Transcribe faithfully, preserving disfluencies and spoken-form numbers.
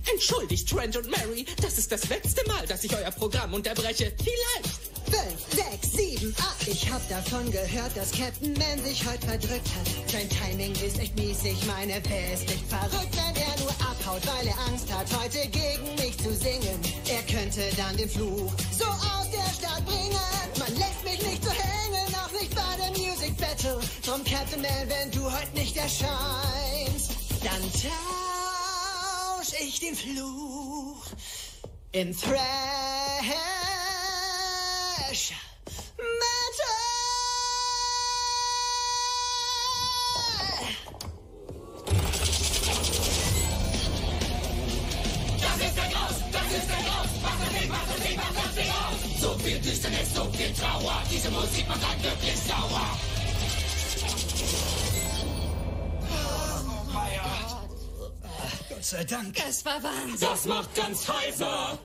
Entschuldigt, Trent und Mary, das ist das letzte Mal, dass ich euer Programm unterbreche. Vielleicht. Fünf, sechs, sieben, acht. Ich hab davon gehört, dass Captain Man sich heute verdrückt hat. Sein Timing ist echt mies, ich meine, wer ist nicht verrückt, wenn er nur abhaut, weil er Angst hat, heute gegen mich zu singen. Er könnte dann den Fluch so aus der Stadt bringen. Man lässt mich nicht so hängen, auch nicht bei der Music Battle. Drum Captain Man, wenn du heute nicht erscheinst, dann tausch ich den Fluch in Thrash Metal. Das ist der Graus, das ist der Graus. Mach das nicht, mach das nicht, mach das nicht aus. So viel Düsternis, so viel Trauer. Diese Musik macht einen wirklich sauer. Gott sei Dank. Das war Wahnsinn. Das macht ganz heiser.